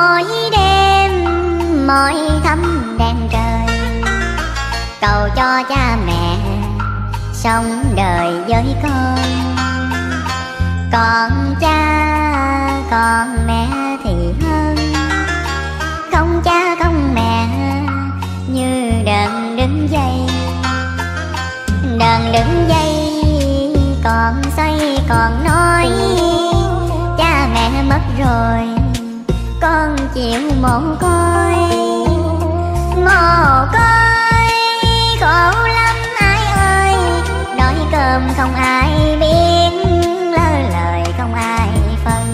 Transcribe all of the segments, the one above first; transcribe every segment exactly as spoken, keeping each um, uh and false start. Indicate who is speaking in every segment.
Speaker 1: Mỗi đêm mỗi thắm đèn trời, cầu cho cha mẹ sống đời với con. Còn cha còn mẹ thì hơn, không cha không mẹ như đờn đứng dây. Đờn đứng dây còn xoay còn nói, cha mẹ mất rồi con chịu mồ côi. Mồ côi khổ lắm ai ơi, đói cơm không ai biết, lỡ lời không ai phân.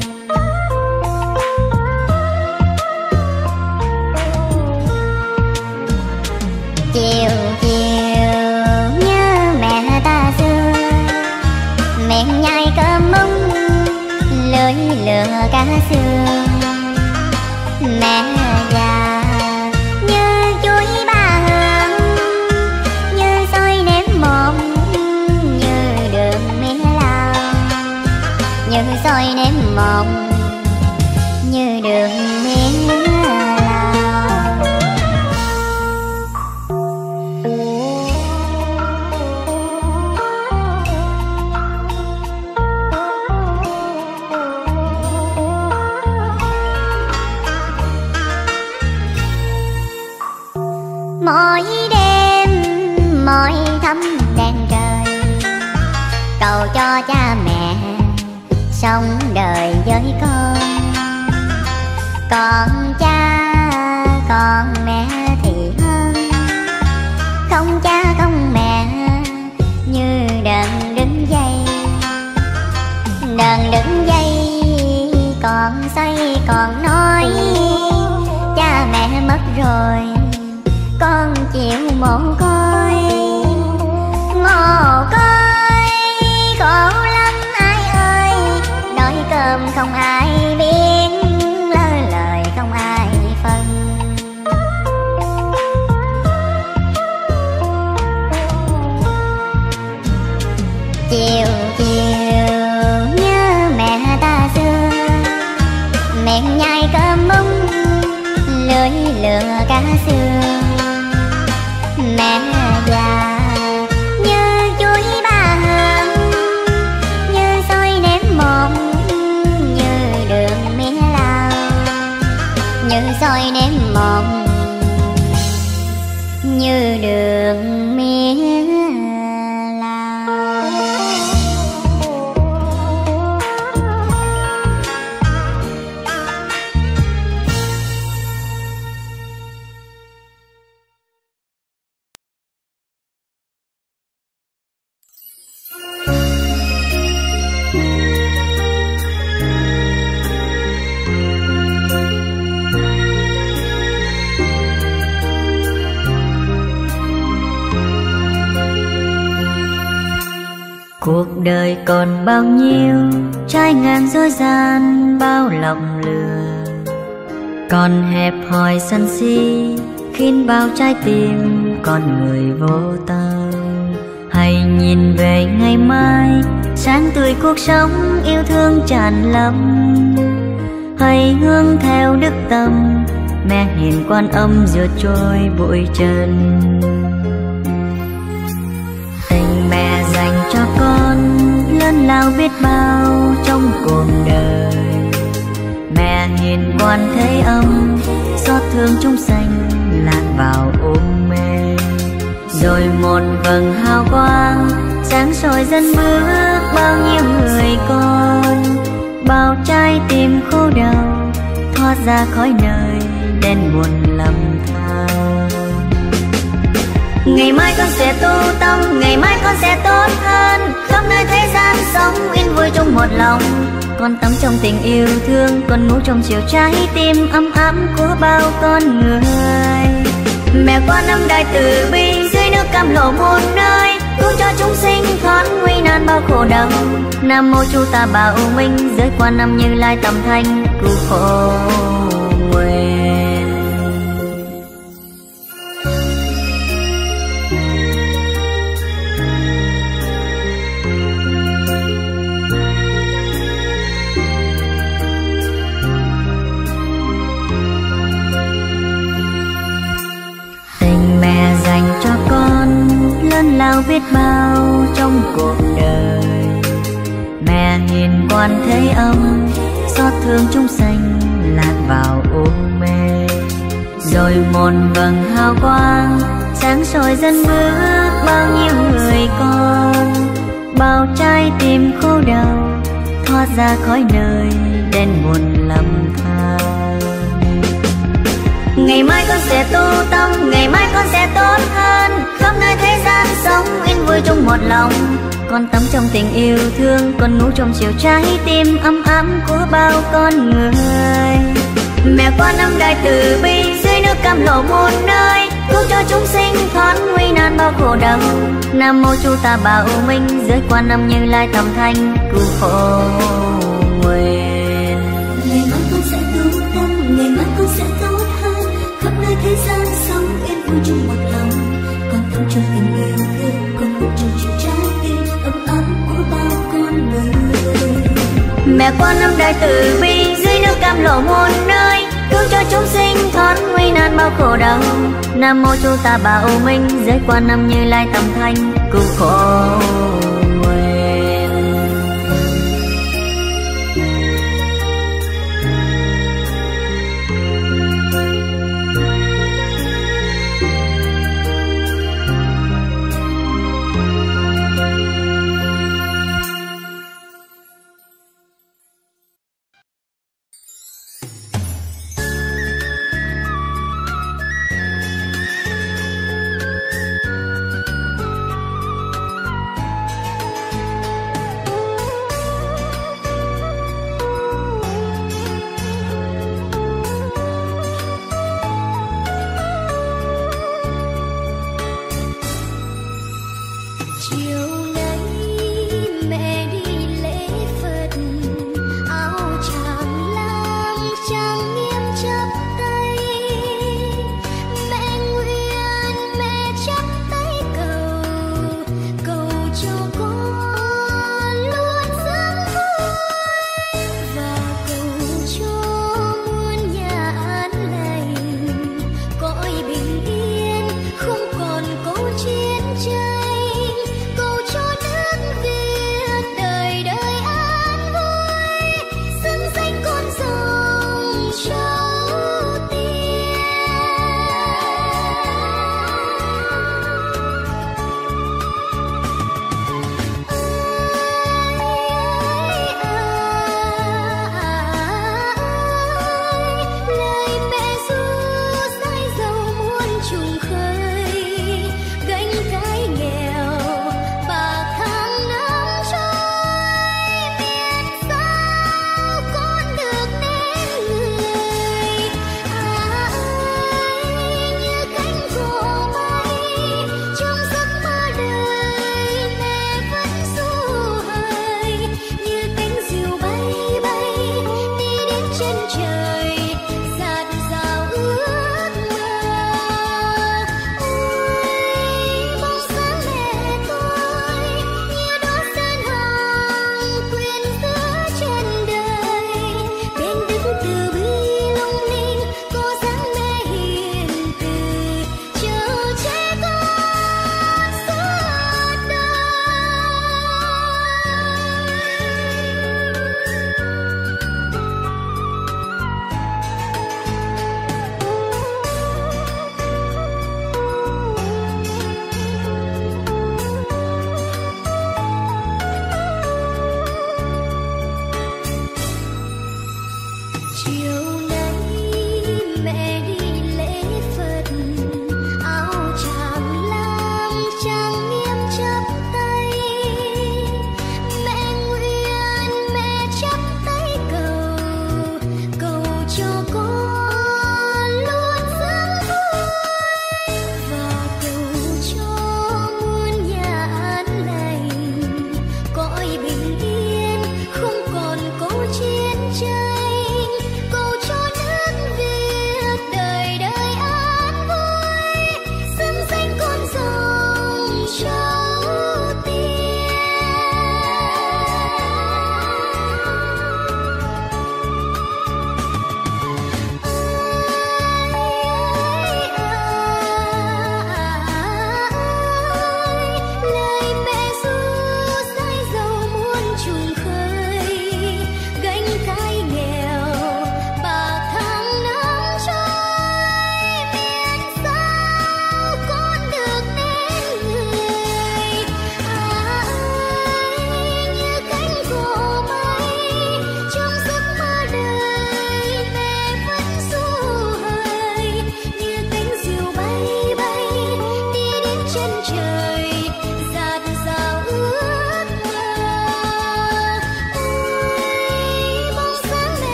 Speaker 1: Chiều chiều nhớ mẹ ta xưa, miệng nhai cơm múng lưỡi lừa cá sương. Mẹ già như chuối ba hương, như xôi nếp một, như đường mía lao. Như xôi nếp một, như đường mía lao. Mỗi đêm mỗi thắm đèn trời, cầu cho cha mẹ sống đời với con. Còn cha còn mẹ thì hơn, không cha không mẹ như đờn đứng dây. Đờn đứng dây còn xoay còn nói, cha mẹ mất rồi con chịu mồ côi. Mồ côi khổ lắm ai ơi, đói cơm không ai biết, lỡ lời không ai phân. Chiều chiều nhớ mẹ ta xưa, miệng nhai cơm múng lưỡi lừa cá sương. Mẹ già như chuối ba hương, như xôi nếp một, như đường mía lao. Như xôi nếp một, như đường mía lao.
Speaker 2: Cuộc đời còn bao nhiêu trái ngang dối gian bao lòng lừa, còn hẹp hòi sân si khiến bao trái tim con người vô tâm. Hãy nhìn về ngày mai sáng tươi cuộc sống yêu thương tràn lắm. Hãy hướng theo đức tâm mẹ hiền Quan Âm rửa trôi bụi trần. Tình mẹ dành cho con lớn lao biết bao trong cuộc đời. Mẹ hiền Quan Thế Âm xót thương chúng sanh lạc vào ôm mê. Rồi một vầng hào quang sáng soi dẫn bước bao nhiêu người con, bao trái tim khô đau thoát ra khỏi nơi đen buồn lầm than. Ngày mai con sẽ tu tâm, ngày mai con sẽ tốt hơn, khắp nơi thế gian sống yên vui trong một lòng. Con tắm trong tình yêu thương, con ngủ trong chiều trái tim ấm áp của bao con người. Mẹ Quan Âm đại từ bi dưới nước cam lộ một nơi, cứu cho chúng sinh thoát nguy nan bao khổ đau. Nam mô Chu Ta Bảo Minh dưới Quan Âm Như Lai tầm thanh cứu khổ nguyện. lao biết bao trong cuộc đời. Mẹ hiền quan thế âm, xót thương chúng sanh lạc vào u mê. Rồi một vầng hào quang sáng soi dẫn bước bao nhiêu người con, bao trái tim khô đau thoát ra khỏi nơi đen buồn lầm than. Ngày mai con sẽ tu tâm, ngày mai con sẽ tốt hơn, khắp nơi thế gian sống yên vui chung một lòng. Con tắm trong tình yêu thương, con ngủ trong chiều trái tim ấm ấm của bao con người. Mẹ Quan Âm đại từ bi, dưới nước cam lộ một nơi, cứu cho chúng sinh thoát nguy nan bao khổ đau. Nam mô Chu Ta Bảo Minh, dưới Quan Âm Như Lai Tầm Thanh cứu khổ nguyện.
Speaker 3: Ngày mai con sẽ tu tâm, ngày mai con sẽ tốt hơn, khắp nơi thế gian sống yên vui chung một lòng. Con tắm trong tình yêu thương, con ngủ trong chiều trái tim ấm ấm của bao con người.
Speaker 2: Mẹ Quan Âm đại từ bi, dưới nước cam lộ một nơi, cứu cho chúng sinh thoát nguy nan bao khổ đau. Nam mô Chu Ta Bảo Minh, dưới Quan Âm Như Lai Tầm Thanh cứu khổ nguyện.
Speaker 3: Gánh cái nghèo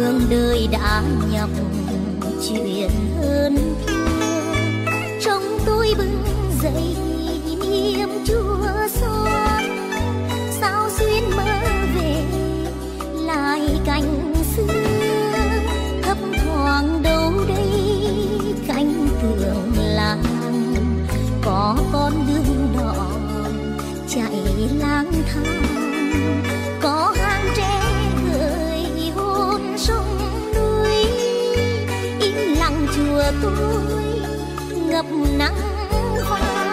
Speaker 3: đường đời đã nhập chuyện hơn thương. Trong tôi bừng dậy niềm chua xót, sao xuyên mơ về lại cảnh xưa, thấp thoáng đâu đây cánh tường làng, có con đường đỏ chạy lang thang, có hang tre gợi hôn sông núi, im lặng chùa tôi ngập nắng vàng.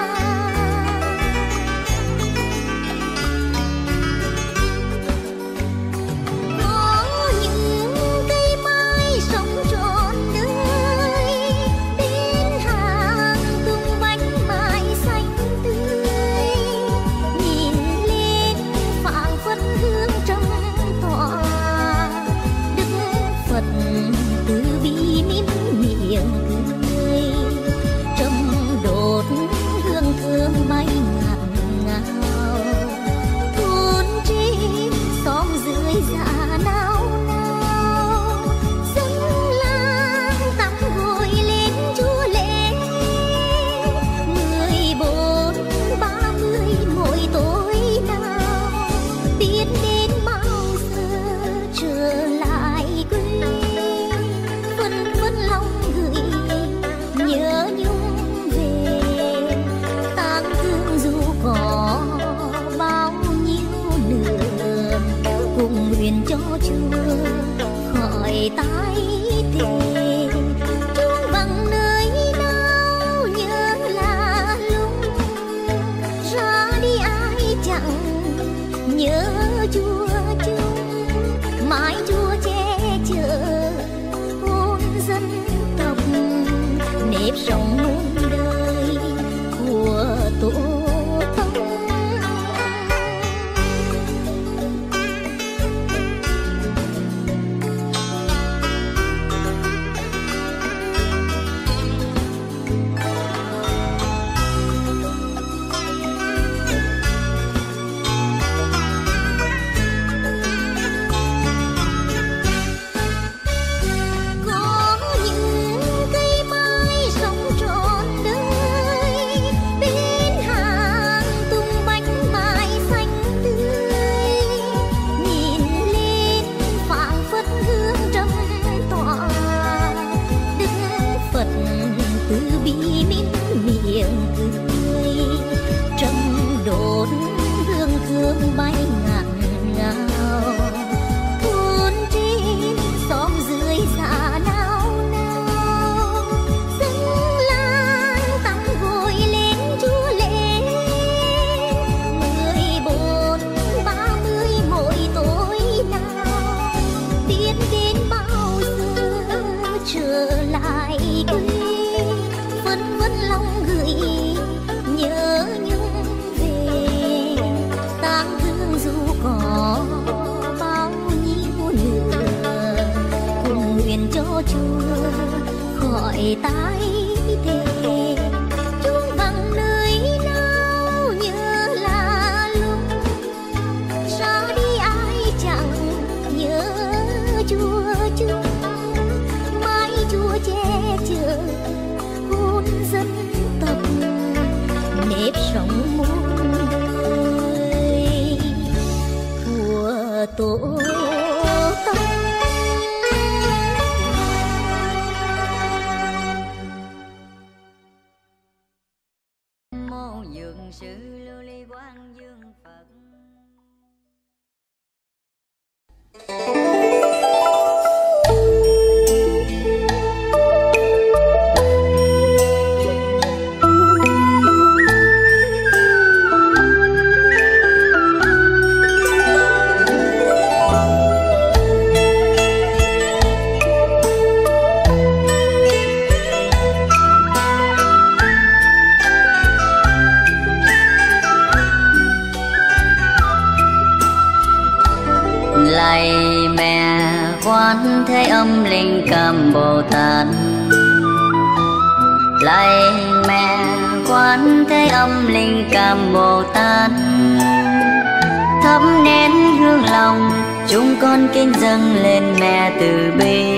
Speaker 3: Có những cây mai sống trọn đời, bên hàng tung bánh mai xanh tươi, nhìn lên phảng phất hương trong tỏa, Đức Phật từ bi mỉm miệng cười, trầm đốt hương thơm bay ngạt ngào, thôn trên xóm dưới dạ nao nao, dân làng tắm gội lên chúa lễ, mười bốn ba mươi mỗi tối nào, biết đến bao giờ trở lại quê, phân vân lòng gửi nhớ nhung về, tang thương dù có bao nhiêu lửa, cùng nguyện cho Chúa khỏi tái tê, chung bằng nơi nào nhớ là lúc ra đi ai chẳng nhớ Chúa chung, mãi Chúa che chở hôn dân tộc, nếp sống muôn đời của tổ tông. Có những cây mai sống trọn đời, bên hàng tung bánh mai xanh tươi, nhìn lên phảng phất hương trầm tỏa, Đức Phật từ bi mỉm miệng cười, trầm đốt hương thơm bay ngạt ngào, thôn trên xóm dưới dạ nao nao, dân làng tắm gội lên chúa lễ, mười bốn ba mươi mỗi tối nào, biết đến bao giờ trở lại quê, phân vân lòng gửi nhớ nhung về, tang thương dù có bao nhiêu lửa, cùng nguyện cho Chúa khỏi tái tê, chung bằng nơi nào nhớ là lúc ra đi ai chẳng nhớ Chúa chung, mãi Chúa che chở hôn dân tộc, nếp sống muôn đời của tổ tông.
Speaker 2: Mô dường sư lưu ly quang dương Phật. Lạy mẹ Quán Thế Âm Linh Cảm Bồ Tát, lạy mẹ Quán Thế Âm Linh Cảm Bồ Tát, thắp nén hương lòng chúng con kính dâng lên mẹ từ bi.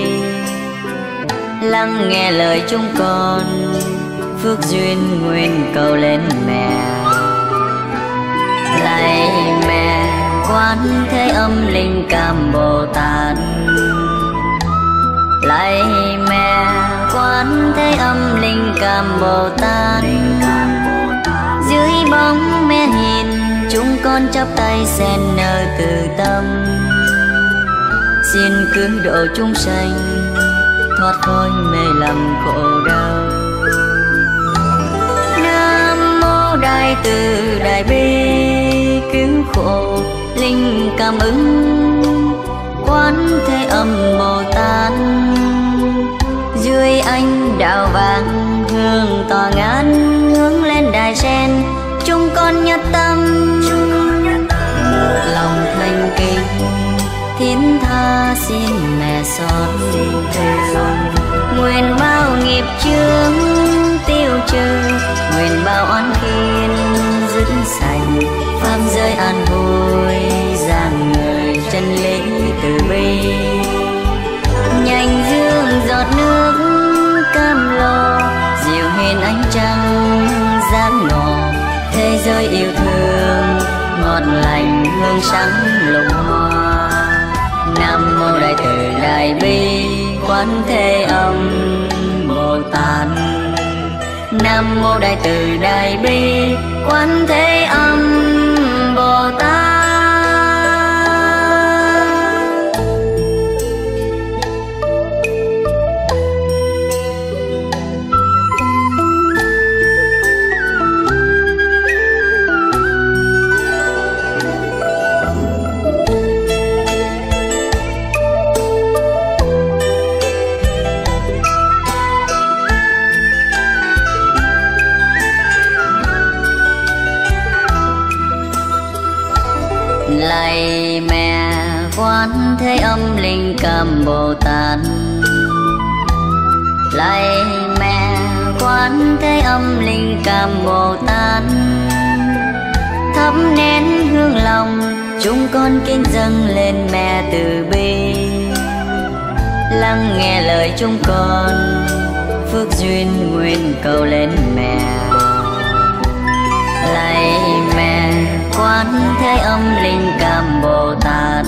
Speaker 2: Lắng nghe lời chúng con, phước duyên nguyện cầu lên mẹ. Lạy mẹ Quán Thế Âm Linh Cảm Bồ Tát, lạy mẹ Quán Thế Âm Linh Cảm Bồ Tát. Dưới bóng mẹ hiền, chúng con chắp tay xen nở từ tâm, xin cứu độ chúng sanh thoát khỏi mê lầm khổ đau. Nam mô Đại Từ Đại Bi cứu khổ linh cảm ứng Quán Thế Âm Bồ Tát. Dưới ánh đạo vàng hương tỏa ngát hướng lên đài sen, chúng con nhất tâm một lòng thành kính thiên tha xin mẹ xót nguyện bao nghiệp chướng tiêu trừ, nguyện bao oán khiên dứt sạch, pháp giới an vui giảng người chân lý từ bi. Nhanh dương giọt nước cam lồ, dịu hiền ánh trăng dáng ngò, thế giới yêu thương ngọt lành hương sáng lục hoa. Nam mô Đại Từ Đại Bi Quán Thế Âm Bồ Tát. Nam mô Đại Từ Đại Bi Quán Thế Âm Bồ Tát. Lạy mẹ Quán Thế Âm Linh Cảm Bồ Tát, lạy mẹ Quán Thế Âm Linh Cảm Bồ Tát. Thắp nén hương lòng, chúng con kính dâng lên mẹ từ bi. Lắng nghe lời chúng con, phước duyên nguyện cầu lên mẹ. Lạy mẹ Quán Thế Âm Linh Cảm Bồ Tát,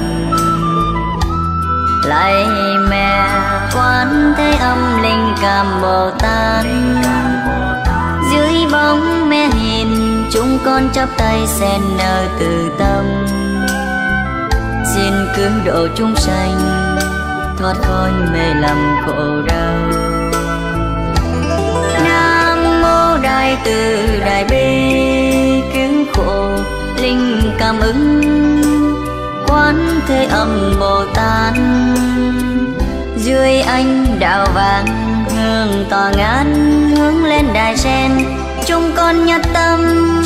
Speaker 2: lạy mẹ Quán Thế Âm Linh Cảm Bồ Tát. Dưới bóng mẹ hiền, chúng con chắp tay xen nở từ tâm, xin cứu độ chúng sanh thoát khỏi mê lầm khổ đau. Nam mô Đại Từ Đại Bi cứu khổ linh cảm ứng Quán Thế Âm Bồ Tát. Dưới ánh đạo vàng hương tỏa ngát hướng lên đài sen, chúng con nhất tâm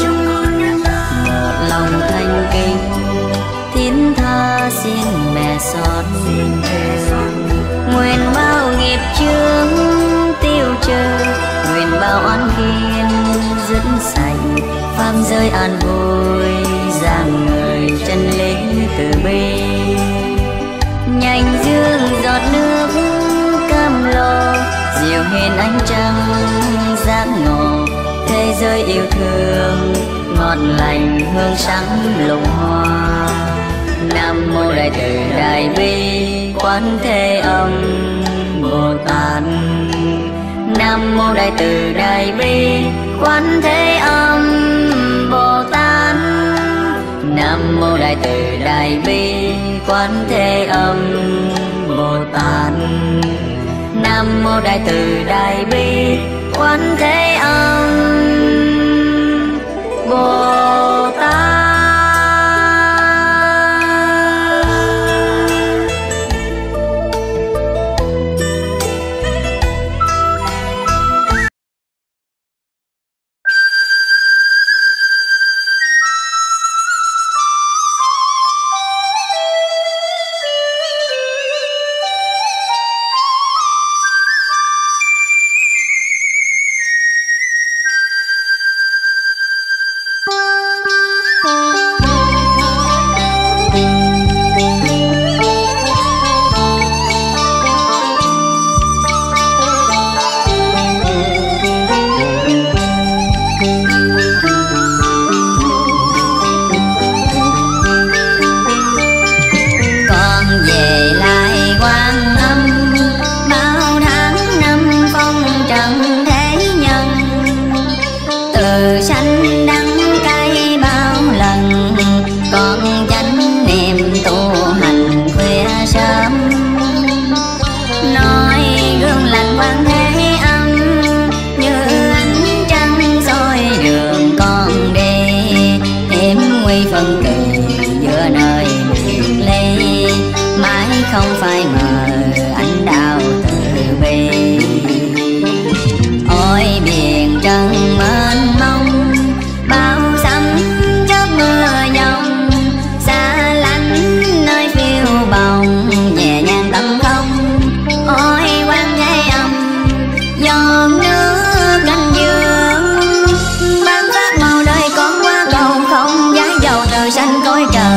Speaker 2: một lòng thành kính thiên tha xin mẹ xót nguyện bao nghiệp chướng tiêu trừ, nguyện bao oán khiên dứt sạch, pháp giới an vui giảng người chân lý từ bi. Nhanh dương giọt nước cam lồ, dịu hiền ánh trăng dáng ngộ, thế giới yêu thương ngọt lành hương sáng lục hoa. Nam mô Đại Từ Đại Bi Quán Thế Âm Bồ Tát. Nam mô Đại Từ Đại Bi Quán Thế Âm Bồ Tát. Nam mô Đại Từ Đại Bi Quán Thế Âm Bồ Tát. Nam mô Đại Từ Đại Bi Quán Thế Âm Bồ Tát.
Speaker 1: Bye.
Speaker 2: không phải mờ, ánh đào từ bi. Ôi biển trần mênh mông, bao sấm chớp mưa dòng, xa lánh nơi phiêu bồng, nhẹ nhàng tâm không. Ôi quan thế âm, giọt nước canh dương, ban phát màu đời con qua cầu không, giá dầu từ sanh cõi trần.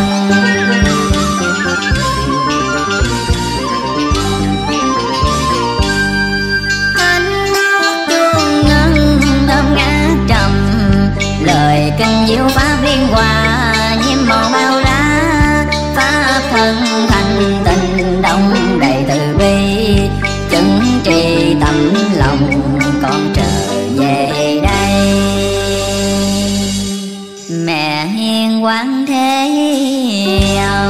Speaker 2: Lời kinh diệu pháp liên hòa, nhiễm màu bao lá, pháp thân thanh tịnh đông đầy từ bi, chứng trì tấm lòng con trở về đây. Mẹ hiền quán thế âm.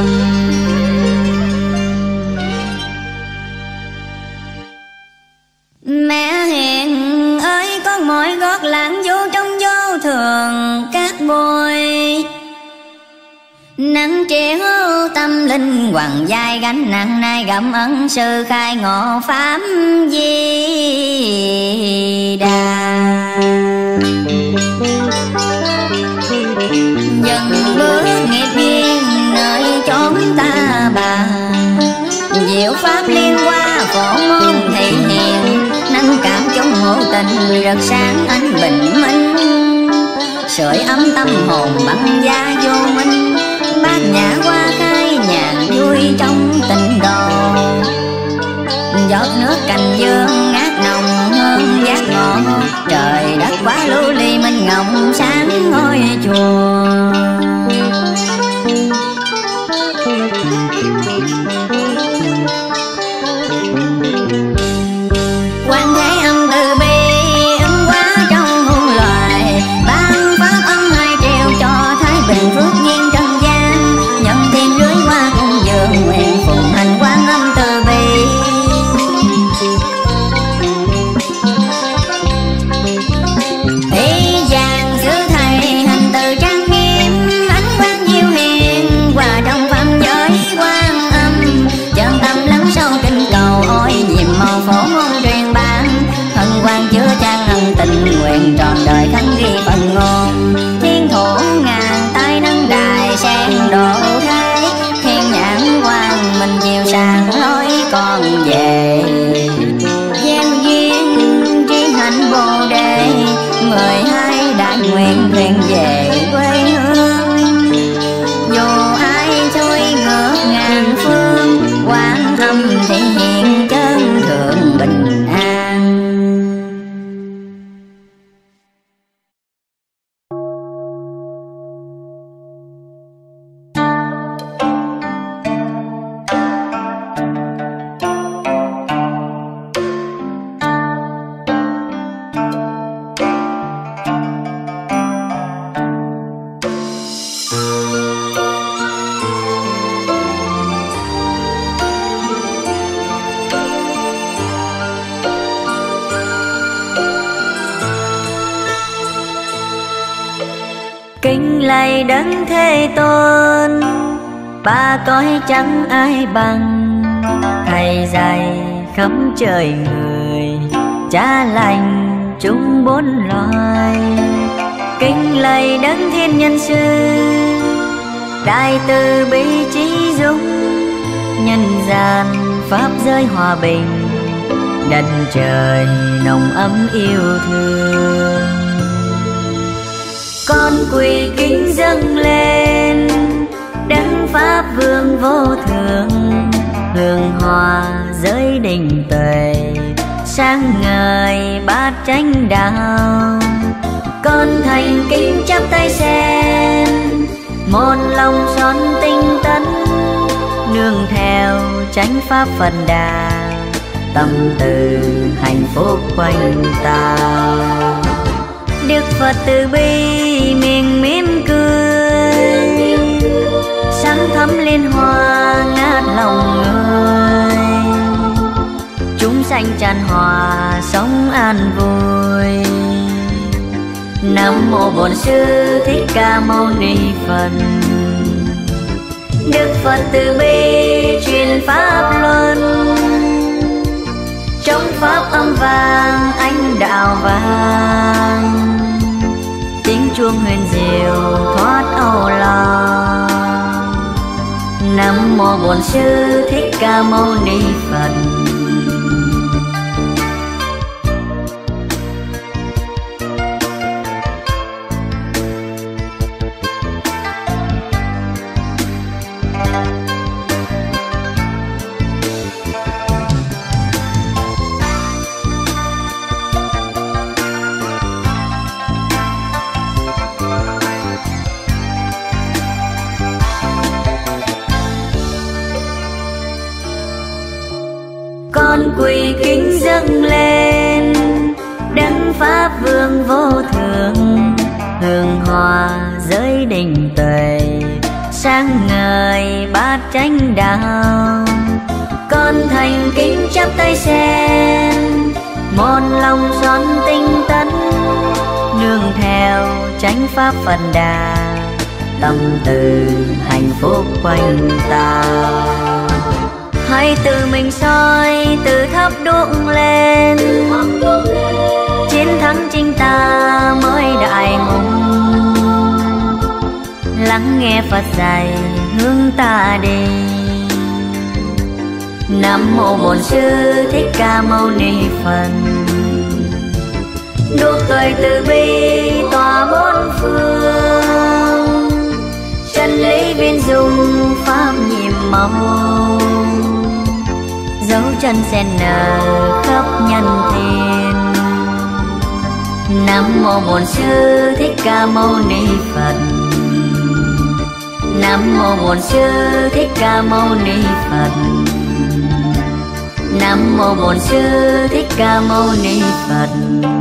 Speaker 2: Mẹ hiền ơi, con mỗi gót lạng vô trong vô thường các bôi, nắng chiếu tâm linh hoàng vai gánh nặng, nay gặm ân sư khai ngộ pháp Di Đà. Dần bước nghiệp duyên nơi chốn ta bà, diệu pháp liên hoa phổ môn thị hiện, nâng cảm chúng ngộ tình rực sáng ánh bình minh, sưởi ấm tâm hồn băng gia vô minh, bát nhã hoa khai nhàn vui trong tình đồ. Giọt nước cành dương ngát nồng hương giác ngộ, trời đất quá lưu ly minh ngọc sáng ngôi chùa. Quan thế âm từ bi ứng hóa trong muôn loài, ban pháp âm hai triệu cho thái bình phước nhiên trần gian, nhân thiên dưới hoa cung dường nguyện phụng hành quan âm từ bi. Thế gian xứ thầy hành từ trang nghiêm, ánh quang diệu hiền hòa trong phạm giới quan âm, chân tâm lắng sâu kinh cầu ôi nhiệm màu phổ môn truyền ban, thần quang chứa chan ân tình nguyện trọn đời khắc ghi phần ngôn. Thiên thủ ngàn tay nâng đài sen độ thế, thiên nhãn quang minh chiều sáng lối con về. Gieo duyên tri hạnh bồ đề, mười hai đại nguyện thuyền về quê hương. Dù ai trôi ngược ngàn phương, quan âm thì hiện chân thượng bình an. Kính lạy đấng Thế Tôn, ba cõi chẳng ai bằng, thầy dạy khắp trời người, cha lành chúng bốn loài. Kính lạy đấng Thiên Nhân Sư, đại từ bi trí dũng, nhân gian pháp giới hòa bình, đất trời nồng ấm yêu thương. Con quỳ kính dâng lên đấng pháp vương vô thượng, hương hoa giới định tuệ, sáng ngời bát chánh đạo. Con thành kính chắp tay sen, một lòng son tinh tấn, nương theo chánh pháp Phật Đà, tâm từ hạnh phúc quanh ta. Đức Phật từ bi miệng mỉm cười, sáng thắm liên hoa ngát lòng người. Chúng sanh tràn hòa sống an vui. Nam mô Bổn Sư Thích Ca Mâu Ni Phật. Đức Phật từ bi truyền pháp luân, trong pháp âm vang ánh đạo vang, tiếng chuông huyền diệu thoát âu lo. Nam mô Bổn Sư Thích Ca Mâu Ni Phật. Con quỳ kính dâng lên đấng pháp vương vô thượng, hương hoa giới định tuệ, sáng ngời bát chánh đạo. Con thành kính chắp tay sen, một lòng son tinh tấn, nương theo chánh pháp Phật Đà, tâm từ hạnh phúc quanh ta. Hãy tự mình soi, tự thắp đuốc lên, chiến thắng chính ta mới đại hùng. Lắng nghe Phật dạy hướng ta đi. Nam mô Bổn Sư Thích Ca Mâu Ni Phật. Đuốc cười từ bi tỏa bốn phương, chân lý viên dung pháp nhiệm màu, dấu chân sen nở khắp nhân thiên. Nam mô Bổn Sư Thích Ca Mâu Ni Phật. Nam mô Bổn Sư Thích Ca Mâu Ni Phật. Nam mô Bổn Sư Thích Ca Mâu Ni Phật.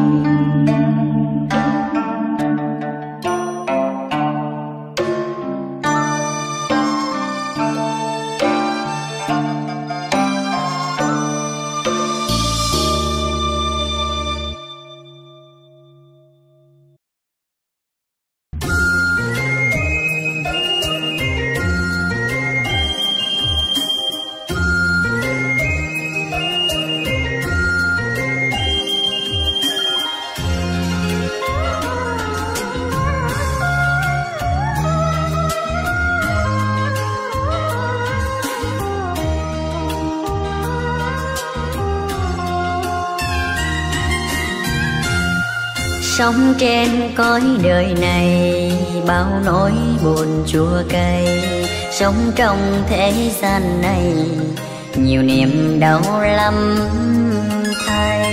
Speaker 2: Sống trên cõi đời này bao nỗi buồn chua cay, sống trong thế gian này nhiều niềm đau lắm thay.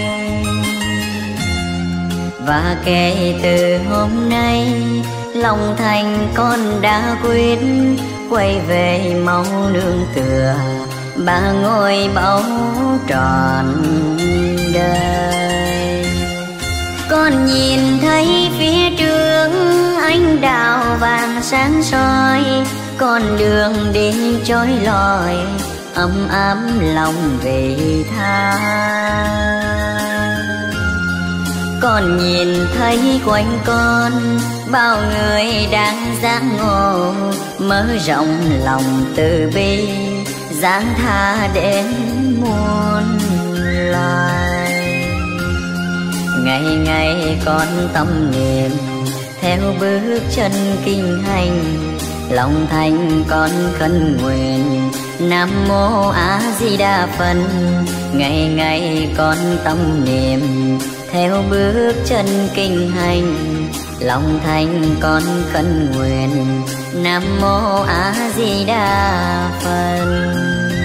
Speaker 2: Và kể từ hôm nay lòng thành con đã quyết quay về mau nương tựa ba ngôi báu trọn đời. Con nhìn thấy phía trước ánh đào vàng sáng soi, con đường đi chói lọi ấm áp lòng vị tha. Con nhìn thấy quanh con bao người đang giác ngộ, mở rộng lòng từ bi giáng tha đến muôn loài. Ngày ngày con tâm niệm theo bước chân kinh hành, lòng thành con khấn nguyện Nam Mô A Di Đà Phật. Ngày ngày con tâm niệm theo bước chân kinh hành, lòng thành con khấn nguyện Nam Mô A Di Đà Phật.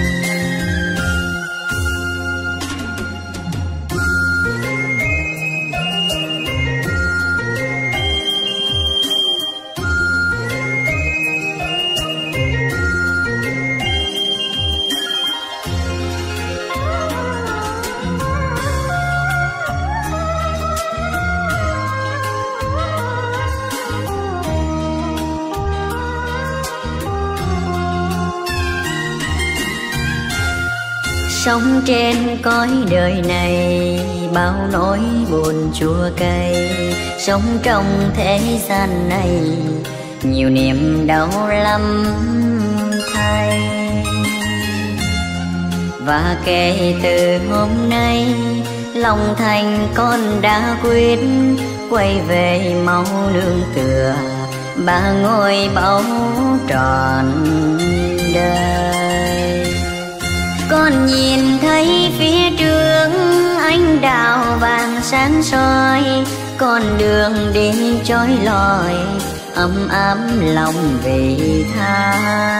Speaker 2: Sống trên cõi đời này bao nỗi buồn chua cay, sống trong thế gian này nhiều niềm đau lắm thay. loài. Và kể từ hôm nay lòng thành con đã quyết quay về mau nương tựa ba ngôi báu trọn đời. Con nhìn thấy phía trước ánh đào vàng sáng soi, con đường đi chói lọi ấm áp lòng vị tha.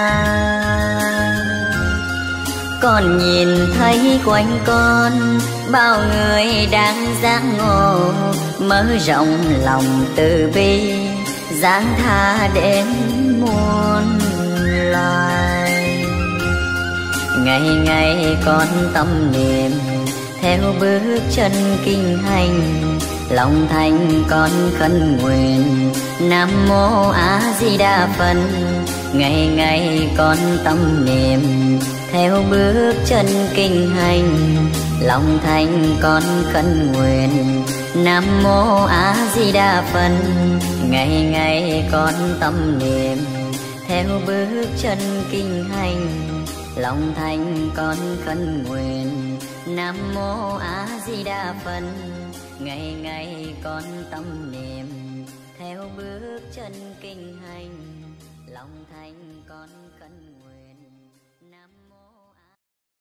Speaker 2: Con nhìn thấy quanh con bao người đang giác ngộ, mở rộng lòng từ bi giáng tha đến muôn loài. Ngày ngày con tâm niệm theo bước chân kinh hành, lòng thành con khấn nguyện Nam Mô A Di Đà Phật. Ngày ngày con tâm niệm theo bước chân kinh hành, lòng thành con khấn nguyện Nam Mô A Di Đà Phật. Ngày ngày con tâm niệm theo bước chân kinh hành, lòng thành con khấn nguyện Nam Mô A Di Đà Phật. Ngày ngày con tâm niệm theo bước chân kinh hành, lòng thành con khấn nguyện Nam Mô A.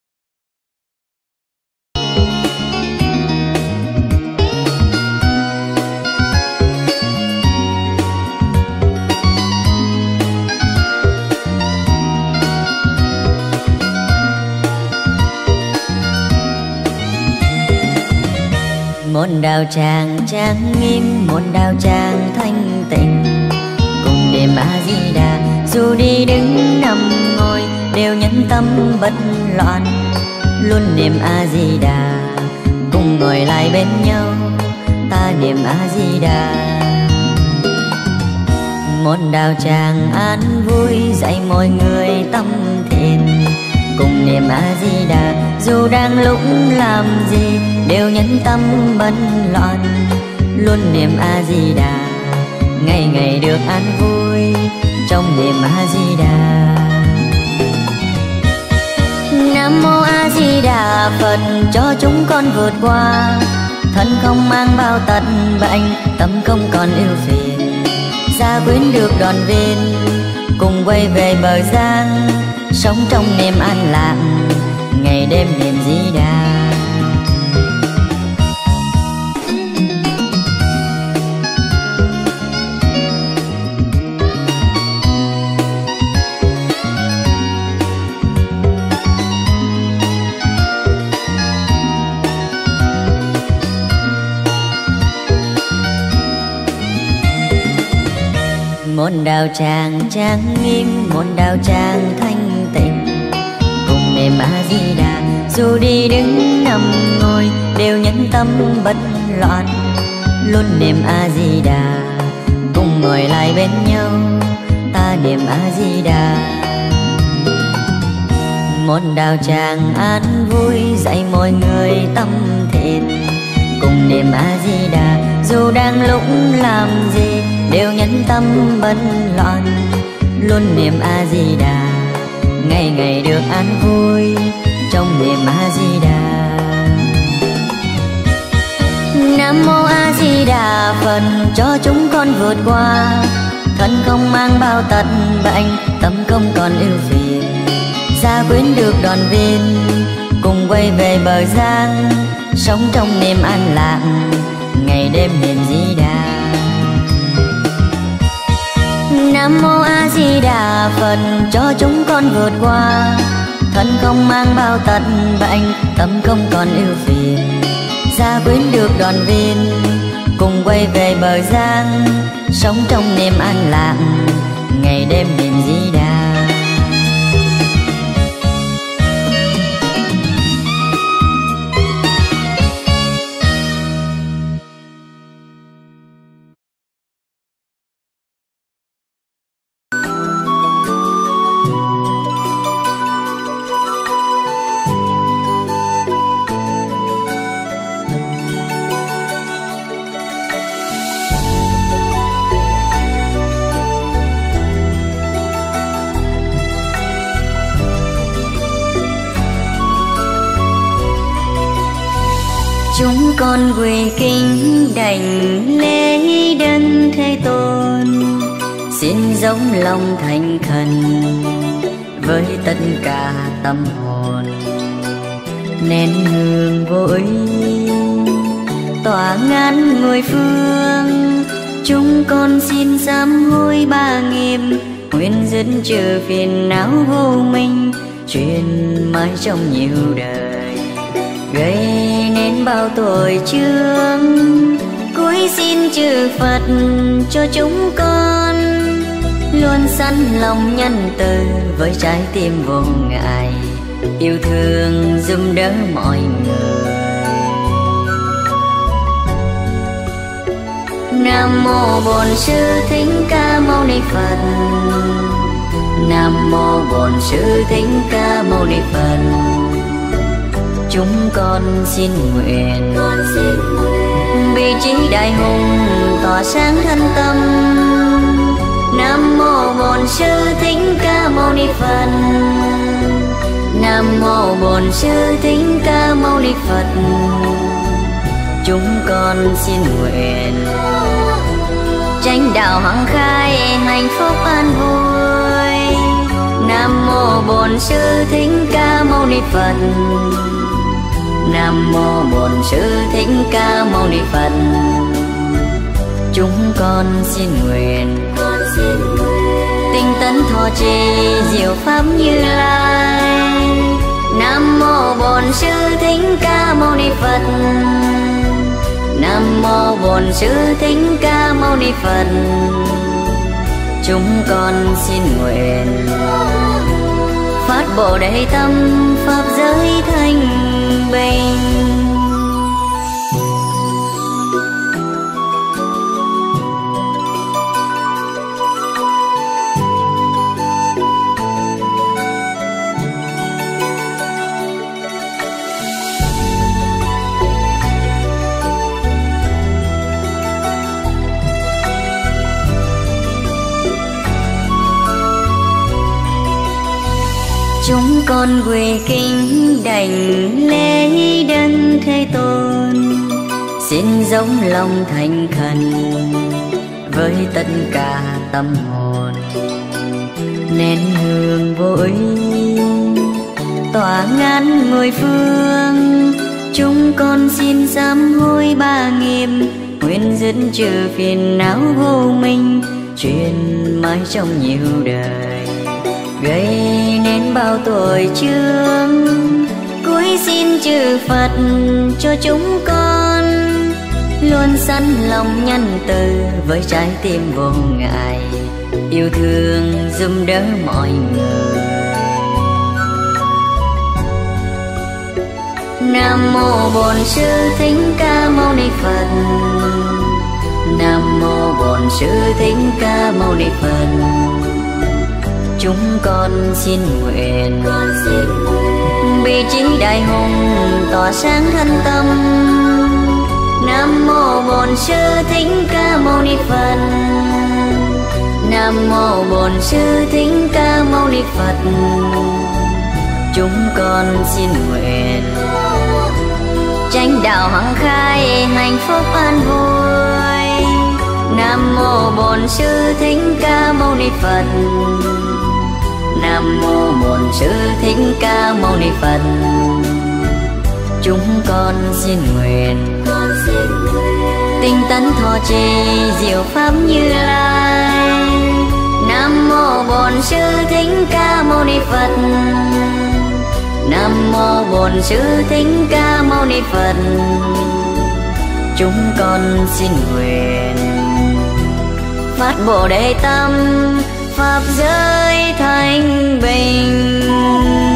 Speaker 2: Một đạo tràng trang nghiêm, một đạo tràng thanh tịnh, cùng niệm A Di Đà. Dù đi đứng nằm ngồi đều nhân tâm bất loạn, luôn niệm A Di Đà. Cùng ngồi lại bên nhau ta niệm A Di Đà. Một đạo tràng an vui dạy mọi người tâm thiện, cùng niệm A Di Đà. Dù đang lúc làm gì đều nhân tâm bất loạn, luôn niệm A Di Đà. Ngày ngày được an vui trong niệm A Di Đà. Nam Mô A Di Đà Phật cho chúng con vượt qua, thân không mang bao tật bệnh, tâm không còn ưu phiền. Gia quyến được đoàn viên cùng quay về bờ giang, sống trong niềm an lạc ngày đêm niệm Di Đà. Một đạo tràng trang nghiêm, một đạo tràng thanh tịnh, cùng niệm A Di Đà. Dù đi đứng nằm ngồi đều nhân tâm bất loạn, luôn niệm A Di Đà. Cùng ngồi lại bên nhau ta niệm A Di Đà. Một đạo tràng an vui dạy mọi người tâm thiện, cùng niệm A Di Đà. Dù đang lúc làm gì đều nhân tâm bất loạn, luôn niệm A Di Đà. Ngày ngày được an vui trong niệm A Di Đà. Nam Mô A Di Đà Phật cho chúng con vượt qua, thân không mang bao tật bệnh, tâm không còn ưu phiền. Gia quyến được đoàn viên cùng quay về bờ giang, sống trong niềm an lạc ngày đêm niệm Di Đà. Nam Mô A Di Đà Phật cho chúng con vượt qua, thân không mang bao tật bệnh, tâm không còn ưu phiền. Gia quyến được đoàn viên cùng quay về bờ giang, sống trong niềm an lạc ngày đêm niệm Di Đà. Chúng con quỳ kính đảnh lễ đấng Thế Tôn, xin dốc lòng thành khẩn với tất cả tâm hồn. Nén hương vô ý tỏa ngàn ngôi phương, chúng con xin sám hối ba nghiệp, nguyện dứt trừ phiền não vô minh, truyền mãi trong nhiều đời, gây nên bao tội chướng. Cúi xin chư Phật cho chúng con luôn sẵn lòng nhân từ, với trái tim vô ngại yêu thương giúp đỡ mọi người. Nam mô Bổn Sư Thích Ca Mâu Ni Phật. Nam mô Bổn Sư Thích Ca Mâu Ni Phật. Chúng con xin nguyện vị trí đại hùng tỏa sáng thân tâm. Nam mô Bổn Sư Thích Ca Mâu Ni Phật. Nam mô Bổn Sư Thích Ca Mâu Ni Phật. Chúng con xin nguyện chánh đạo hằng khai, hạnh phúc an vui. Nam mô Bổn Sư Thích Ca Mâu Ni Phật. Nam mô Bổn Sư Thích Ca Mâu Ni Phật. Chúng con xin nguyện tinh tấn thọ trì diệu pháp Như Lai. Nam mô Bổn Sư Thích Ca Mâu Ni Phật. Nam mô Bổn Sư Thích Ca Mâu Ni Phật. Chúng con xin nguyện phát Bồ Đề tâm, pháp giới thanh bình. Chúng con quỳ kính đảnh lễ đấng Thế Tôn, xin dốc lòng thành khẩn với tất cả tâm hồn. Nén hương vô ý tỏa ngàn ngôi phương, chúng con xin sám hối ba nghiệp, nguyện dứt trừ phiền não vô minh, truyền mãi trong nhiều đời, gây nên bao tội chướng. Cúi xin chư Phật cho chúng con luôn sẵn lòng nhân từ, với trái tim vô ngại yêu thương giúp đỡ mọi người. Nam mô Bổn Sư Thích Ca Mâu Ni Phật. Nam mô Bổn Sư Thích Ca Mâu Ni Phật. Chúng con xin nguyện vị trí đại hùng tỏa sáng thân tâm. Nam mô Bổn Sư Thích Ca Mâu Ni Phật. Nam mô Bổn Sư Thích Ca Mâu Ni Phật. Chúng con xin nguyện chánh đạo hằng khai, hạnh phúc an vui. Nam mô Bổn Sư Thích Ca Mâu Ni Phật. Nam mô Bổn Sư Thích Ca Mâu Ni Phật. Chúng con xin nguyện tinh tấn thọ trì diệu pháp Như Lai. Nam mô Bổn Sư Thích Ca Mâu Ni Phật. Nam mô Bổn Sư Thích Ca Mâu Ni Phật. Chúng con xin nguyện phát Bồ Đề tâm, pháp giới thanh bình.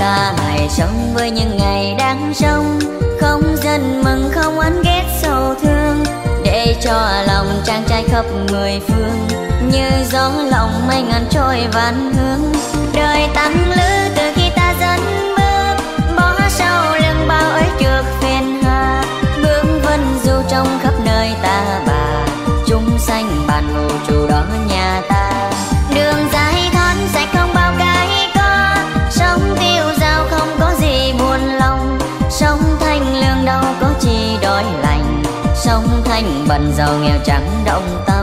Speaker 2: Ta hãy sống với những ngày đang sống, không giận mừng không oán ghét sầu thương, để cho lòng chàng trai khắp mười phương như gió lòng mây ngàn trôi vạn hướng. Đời tăng lữ từ khi ta dẫn bước, bỏ sau lưng bao ấy trượt phiền hà, bước vân du trong khắp nơi ta bà, chúng sanh bàn mù chủ đó nhà ta. Đường dài thoát sạch không bao cái có, sống tiêu dao không có gì buồn lòng, sống thanh lương đâu có chi đói lành, sống thanh bần giàu nghèo chẳng động tâm.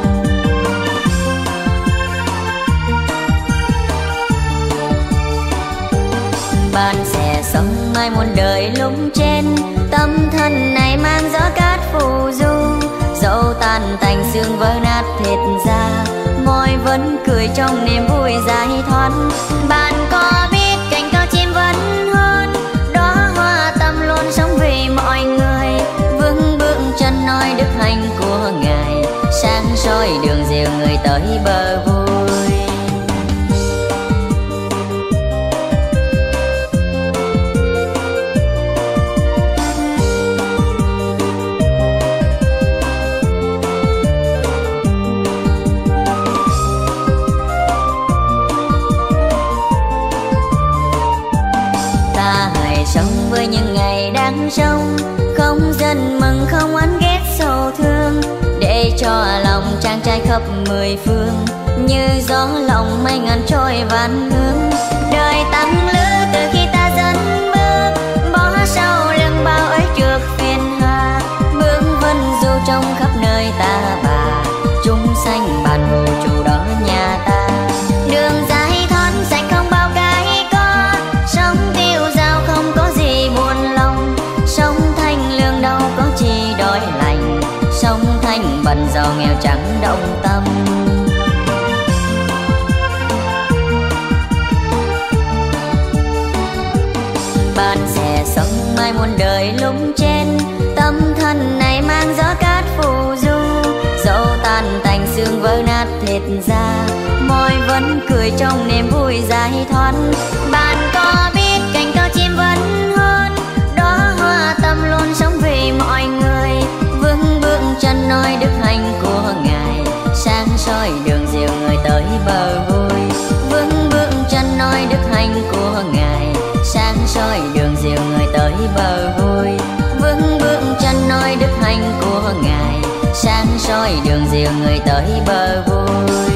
Speaker 2: Bạn sẽ sống mai muôn đời lung trên, tâm thân này mang gió cát phù du, dẫu tan tành xương vỡ nát thịt da, môi vẫn cười trong niềm vui giải thoát. Bạn có biết cành cao chim vẫn hơn, đóa hoa tâm luôn sống vì mọi người, vững bước chân nói đức hạnh của Ngài, sáng soi đường dìu người tới bờ vui. Sống với những ngày đang sống, không giận mừng không oán ghét sầu thương, để cho lòng chàng trai khắp mười phương như gió lòng mây ngàn trôi vạn hướng. Đời tăng lữ từ khi ta dẫn bước, bỏ sau lưng bao ấy trượt phiền hà, bước vân du trong khắp nơi ta bà, chúng sanh bàn hồ chủ đó nhà ta. Đường dài thoát sạch không bao cái có, sống tiêu dao không có gì buồn lòng, sống thanh lương đâu có chi đói lành, sống thanh bần giàu nghèo chẳng động tâm. Bạn sẽ sống mai muôn đời lung trên, tâm thân này mang gió cát phù du, dẫu tan tành xương vỡ nát thịt da, môi vẫn cười trong niềm vui giải thoát. Bạn có biết cành cao chim vẫn hơn, đóa hoa tâm luôn sống vì mọi người, vững bước chân nói đức hạnh của Ngài, sáng soi đường dìu người tới bờ vui. Vững bước chân nói đức hạnh của Ngài, sáng soi đường dìu người tới bờ vui. Vững bước chân nói đức hạnh của Ngài, sáng soi đường dìu người tới bờ vui.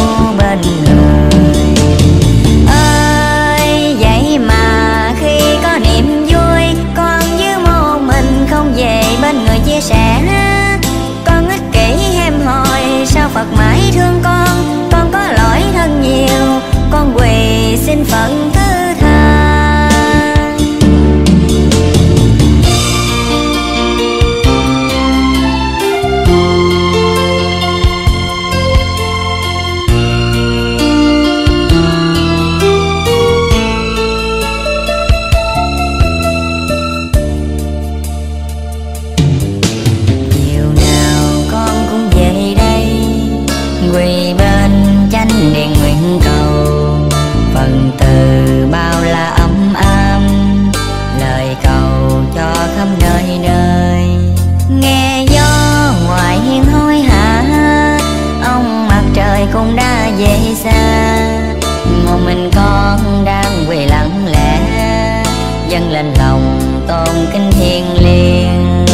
Speaker 1: Ơi vậy mà khi có
Speaker 2: từ bao la ấm ấm, lời cầu cho khắp nơi nơi. Nghe gió ngoài hiên hối hả, ông mặt trời cũng đã về xa. Một mình con đang quỳ lặng lẽ, dâng lên lòng tôn kính thiêng liêng.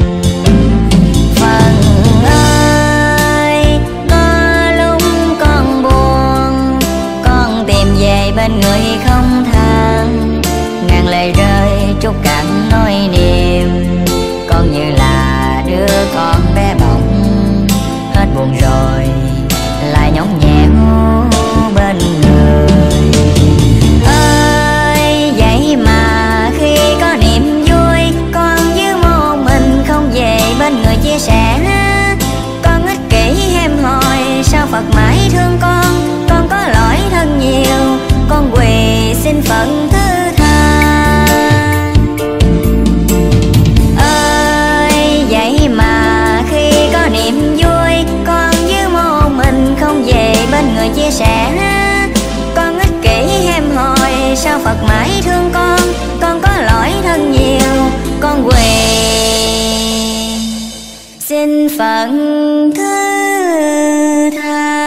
Speaker 2: Phật ơi, có lúc con buồn, con tìm về bên người không than. Ngàn lời rơi trút cạn nỗi niềm, con như là đứa con bé bỏng, hết buồn rồi lại nhõng nhẽo bên người. Ơi vậy mà khi có niềm vui, con với một mình không về bên người chia sẻ. Con ích kỷ em hỏi sao Phật mãi thương con, con có lỗi thân nhiều, con quỳ xin Phật thứ tha. Ơi vậy mà khi có niềm vui, con với một mình không về bên người chia sẻ. Con ích kỷ em hỏi sao Phật mãi thương con, con có lỗi thân nhiều, con quỳ xin Phật thứ tha.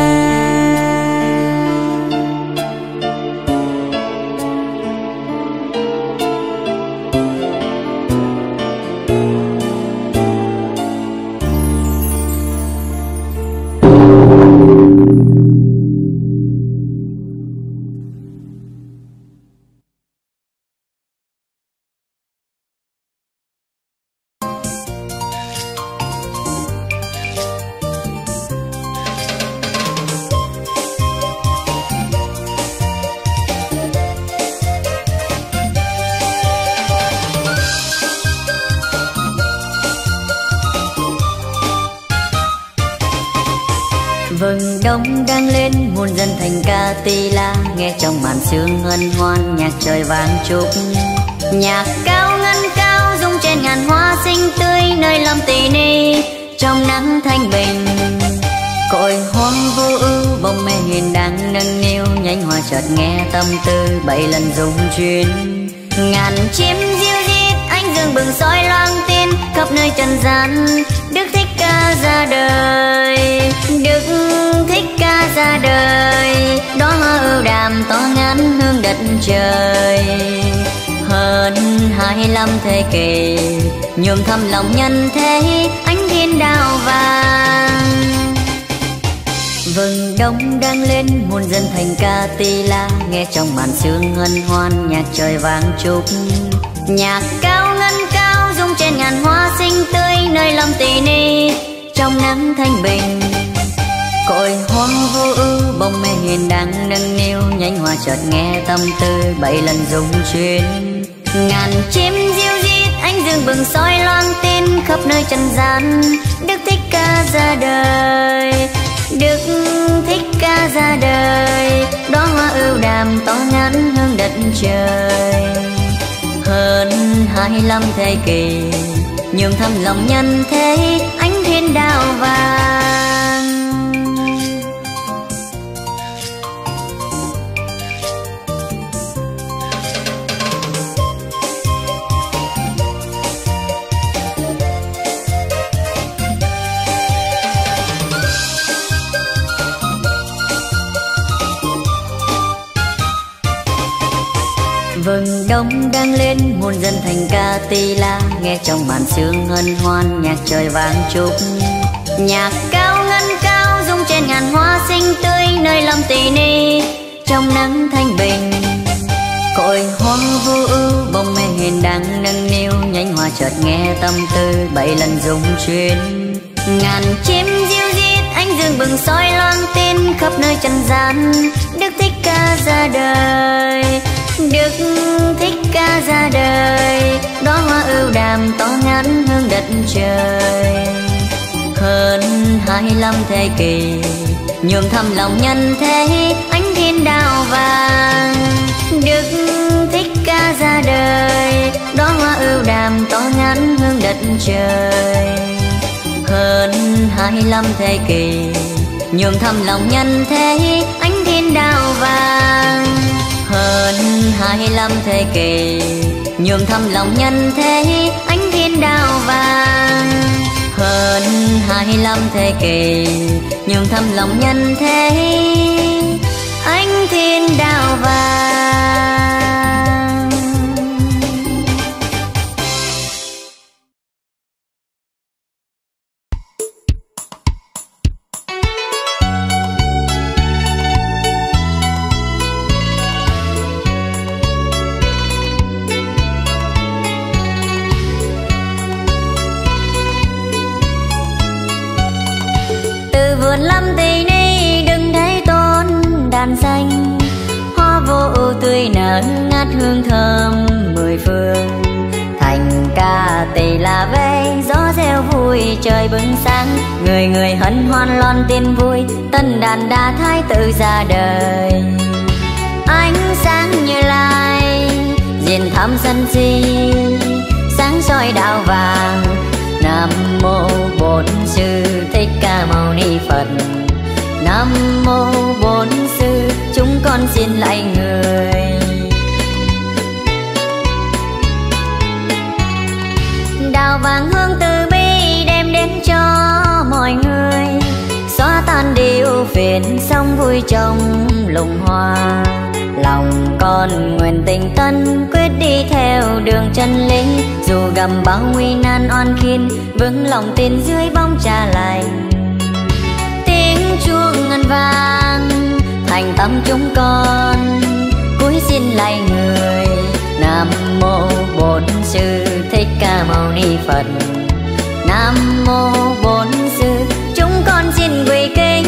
Speaker 2: Vầng đông đang lên muôn dân thành ca tỳ la, nghe trong màn sương hân hoan nhạc trời vang chúc. Nhạc cao ngân cao rung trên ngàn hoa xinh tươi, nơi lâm tỳ ni trong nắng thanh bình. Cội hoa vô ưu bông mê hiền đang nâng niu, nhánh hoa chợt nghe tâm tư bảy lần rung chuyến. Ngàn chim diêu dít ánh dương bừng soi loang tin, khắp nơi trần gian Đức Thích Ca ra đời. Đức Thích Ca ra đời, đó hoa ưu đàm to ngắn hương đất trời. Hơn hai mươi lăm thế kỷ nhuộm thầm lòng nhân thế, ánh thiên đao vàng. Vầng đông đang lên muôn dân thành ca tỳ la, nghe trong màn sương hân hoan nhạc trời vang chúc. Nhạc cao ngân cao rung trên ngàn hoa xinh tươi, nơi lâm tỳ ni trong nắng thanh bình. Cội hoa vô ưu bông mê hiền đang nâng niu, nhánh hoa chợt nghe tâm tư bảy lần rung chuyến. Ngàn chim diêu dít ánh dương bừng soi loang tin, khắp nơi trần gian Đức Thích Ca ra đời. Đức Thích Ca ra đời, đó hoa ưu đàm to ngắn hương đất trời. Hơn hai mươi lăm thế kỷ nhuộm thầm lòng nhân thế, ánh thiên đao vàng. Vầng đông đang lên muôn dân thành ca tỳ la, nghe trong màn sương hân hoan nhạc trời vang chúc. Nhạc cao ngân cao rung trên ngàn hoa xinh tươi, nơi lâm tỳ ni trong nắng thanh bình. Cội hoa vô ưu bông mê hiền đang nâng niu, nhánh hoa chợt nghe tâm tư bảy lần rung chuyến. Ngàn chim diêu dít ánh dương bừng soi loang tin, khắp nơi trần gian Đức Thích Ca ra đời. Đức Thích Ca ra đời, đó hoa ưu đàm to ngắn hương đất trời. Hơn hai mươi lăm thế kỷ nhuộm thầm lòng nhân thế, ánh thiên đao vàng. Đức Thích Ca ra đời, đó hoa ưu đàm to ngắn hương đất trời. Hơn hai mươi lăm thế kỷ nhuộm thầm lòng nhân thế, ánh thiên đao vàng. Hơn hai mươi lăm thế kỷ nhuộm thắm lòng nhân thế ánh thiên đao vàng. Hơn hai mươi lăm thế kỷ nhuộm thắm lòng nhân thế ánh thiên đao vàng.
Speaker 1: Vườn lâm tây ni đừng thấy tôn đàn xanh, hoa vô tươi nở ngát hương thơm mười phương. Thành ca tây là về gió reo vui trời bừng sáng, người người hân hoan lon tin vui tân đàn đa thái tử ra đời. Ánh sáng Như Lai diền thăm sân si, sáng soi đạo vàng. Nam mô Bổn Sư Thích Ca Mâu Ni Phật. Nam mô Bổn Sư chúng con xin lạy người. Đào vàng hương từ bi đem đến cho mọi người, xóa tan đi ưu phiền sống vui trong lùng hoa. Lòng con nguyện tình tân quyết đi theo đường chân lý, dù gầm bao nguy nan oan khiên vững lòng tin dưới bóng trà lành. Tiếng chuông ngân vang thành tâm chúng con cúi xin lạy người. Nam mô Bổn Sư Thích Ca Mâu Ni Phật. Nam mô Bổn Sư chúng con xin quỳ kính.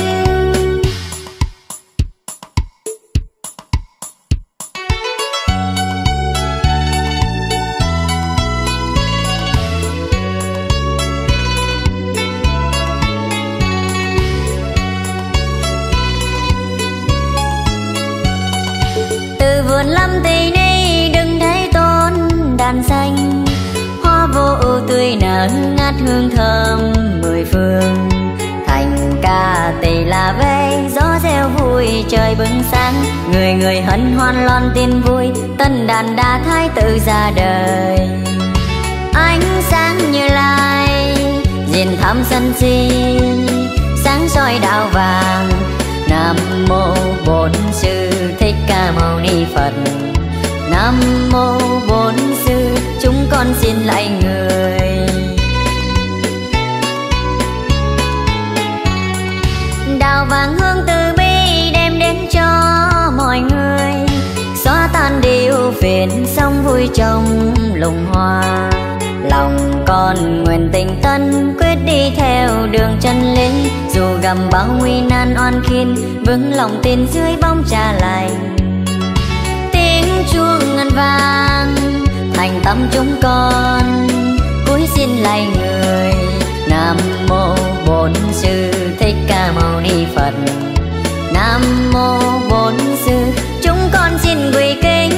Speaker 1: Vườn lâm tây ni đừng thấy tôn đàn xanh, hoa vô ưu tươi nở ngát hương thơm mười phương. Thành ca tây là về gió reo vui trời bừng sáng, người người hân hoan lon tin vui tân đàn đa thái tử ra đời. Ánh sáng Như Lai diền thăm sân si, sáng soi đạo vàng. Nam mô Bổn Sư Thích Ca Mâu Ni Phật. Nam mô Bổn Sư chúng con xin lạy người. Đào vàng hương từ bi đem đến cho mọi người, xóa tan đi ưu phiền sống vui trong lùng hoa. Lòng con nguyện tình tân quyết đi theo đường chân lý, dù gầm bao nguy nan oan khiên vững lòng tin dưới bóng trà lành. Tiếng chuông ngân vang thành tâm chúng con cúi xin lạy người. Nam mô Bổn Sư Thích Ca Mâu Ni Phật. Nam mô Bổn Sư chúng con xin quỳ kính.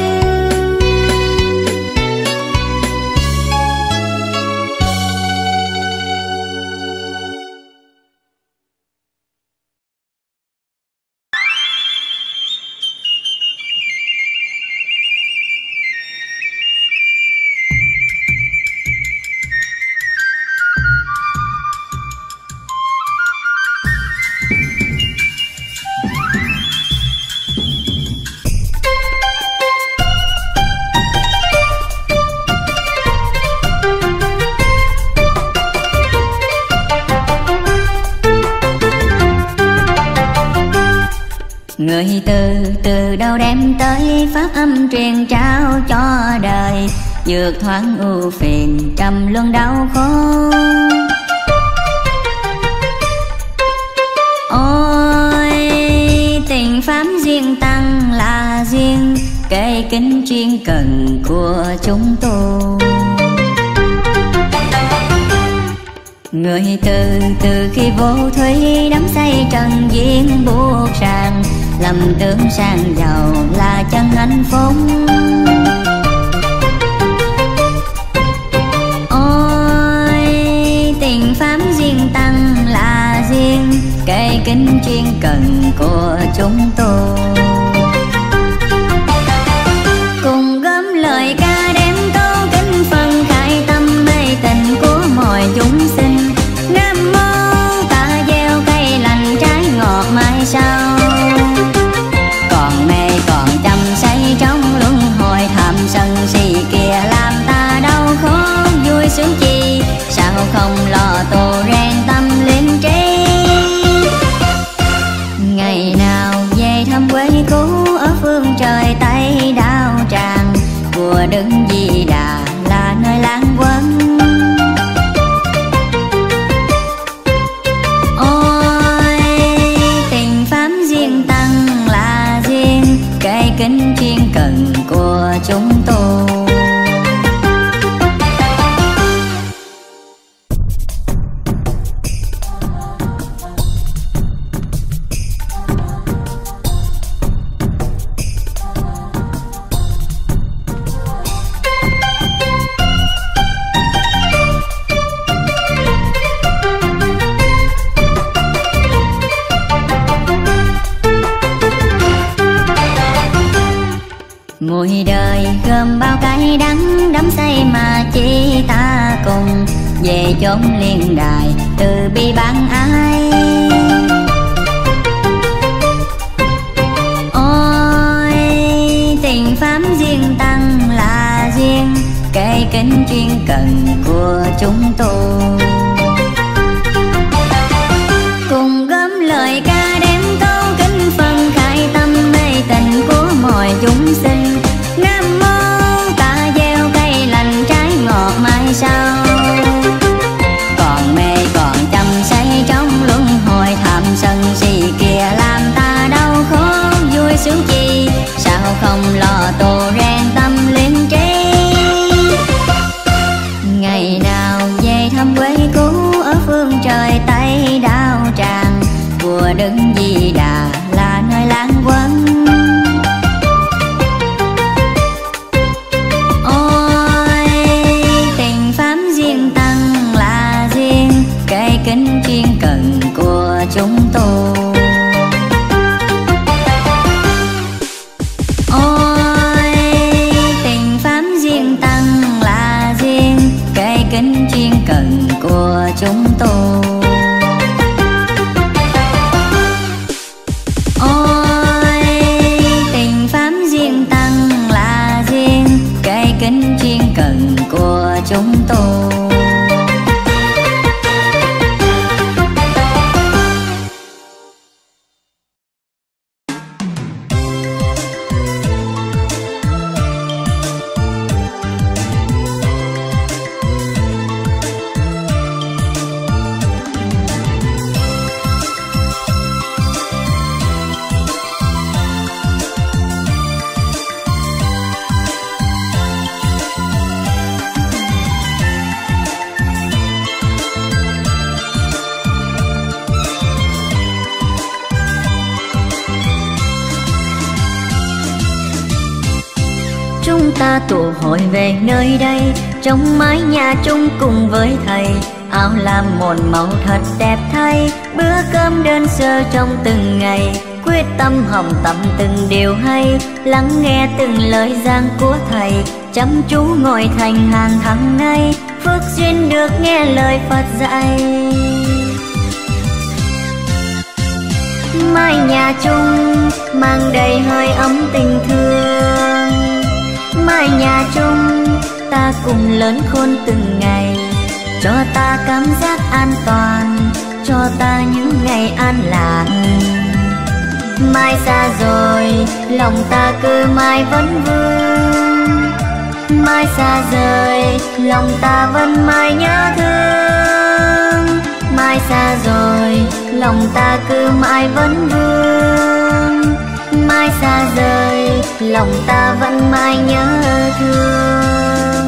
Speaker 2: Người từ từ đâu đem tới pháp âm truyền trao cho đời, vượt thoáng ưu phiền trầm luân đau khổ. Ôi tình pháp duyên tăng là duyên, kệ kính chuyên cần của chúng tôi. Người từ từ khi vô thủy đắm say trần duyên buộc ràng, lầm tưởng sang giàu là chân hạnh phúc. Ôi tình pháp duyên tăng là duyên, kệ kính chuyên cần của chúng tôi.
Speaker 1: Cuộc đời gồm bao cái đắng đắm say mà chỉ ta cùng về chốn liên đài từ bi ban ai. Ôi tình pháp riêng tăng là riêng, cái kính chuyên cần của chúng tôi. Cùng gom lời ca đêm câu kính phân khai tâm mê tình của mọi chúng sinh. Nam mô ta gieo cây lành trái ngọt mai sau. Còn mê còn chăm say trong luân hồi tham sân si kia làm ta đau khổ vui sướng chi. Sao không lo tu rèn tâm linh trí. Ngày nào về thăm quê cũ ở phương trời Tây Đao Tràng, vua Đức Di Đà là nơi lãng quẩn. Ôi tình pháp riêng tăng là riêng, cái kính chuyên cần của chúng tôi. Ôi tình pháp riêng tăng là riêng, cái kính chuyên cần của chúng tôi. Ôi tình pháp riêng tăng là riêng, cái kính chuyên cần của chúng tôi. Chúng ta tụ hội về nơi đây, trong mái nhà chung cùng với thầy. Áo lam một màu thật đẹp thay, bữa cơm đơn sơ trong từng ngày. Quyết tâm học tập từng điều hay, lắng nghe từng lời giảng của thầy. Chăm chú ngồi thành hàng hàng ngày, phước duyên được nghe lời Phật dạy. Mái nhà chung mang đầy hơi ấm tình thương. Mái nhà chung ta cùng lớn khôn từng ngày, cho ta cảm giác an toàn, cho ta những ngày an lạc. Mai xa rồi lòng ta cứ mãi vẫn vương, mai xa rời lòng ta vẫn mãi nhớ thương. Mai xa rồi lòng ta cứ mãi vẫn vương, mai xa rời lòng ta vẫn mãi nhớ thương.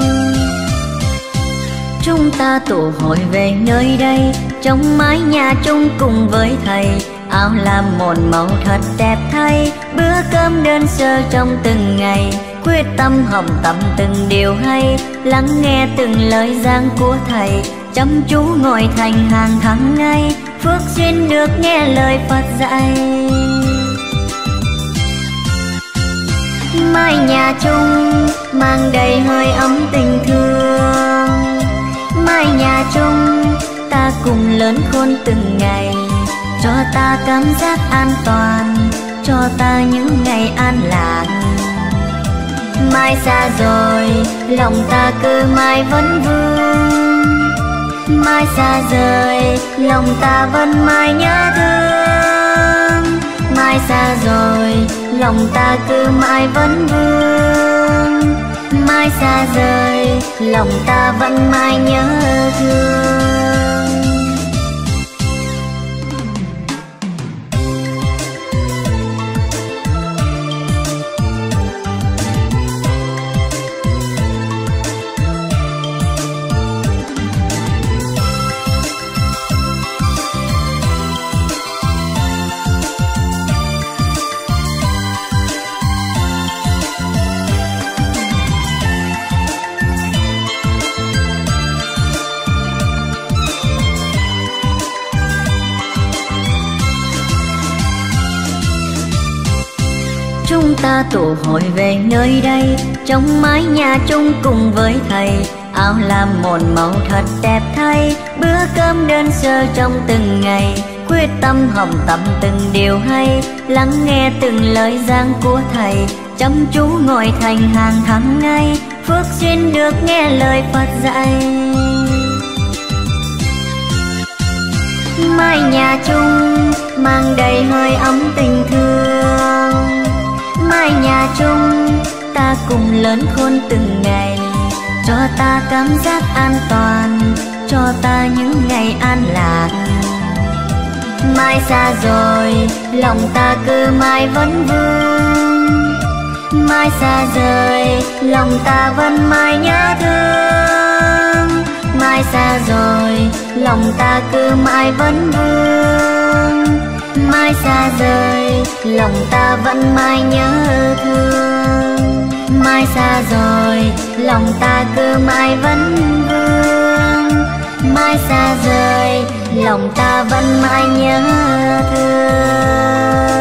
Speaker 1: Chúng ta tụ hội về nơi đây, trong mái nhà chung cùng với thầy. Áo lam một màu thật đẹp thay, bữa cơm đơn sơ trong từng ngày. Quyết tâm học tập từng điều hay, lắng nghe từng lời giảng của thầy. Chăm chú ngồi thành hàng tháng ngày, phước duyên được nghe lời Phật dạy. Mái nhà chung mang đầy hơi ấm tình thương. Mái nhà chung ta cùng lớn khôn từng ngày, cho ta cảm giác an toàn, cho ta những ngày an lạc. Mai xa rồi lòng ta cứ mãi vẫn vương, mai xa rời lòng ta vẫn mãi nhớ thương. Mai xa rồi lòng ta cứ mãi vẫn vương, mai xa rời lòng ta vẫn mãi nhớ thương.
Speaker 2: chúng ta tụ hội về nơi đây, trong mái nhà chung cùng với thầy. Áo lam một màu thật đẹp thay, bữa cơm đơn sơ trong từng ngày. Quyết tâm học tập từng điều hay, lắng nghe từng lời giảng của thầy. Chăm chú ngồi thành hàng tháng ngày, phước duyên được nghe lời Phật dạy. Mái nhà chung mang đầy hơi ấm tình thương, mái nhà chung ta cùng lớn khôn từng ngày, cho ta cảm giác an toàn, cho ta những ngày an lạc. Mai xa rồi lòng ta cứ mãi vẫn vương, mai xa rời lòng ta vẫn mãi nhớ thương. Mai xa rồi lòng ta cứ mãi vẫn vương, mai xa rời lòng ta vẫn mãi nhớ thương. Mai xa rồi lòng ta cứ mãi vẫn vương, mai xa rời lòng ta vẫn mãi nhớ thương.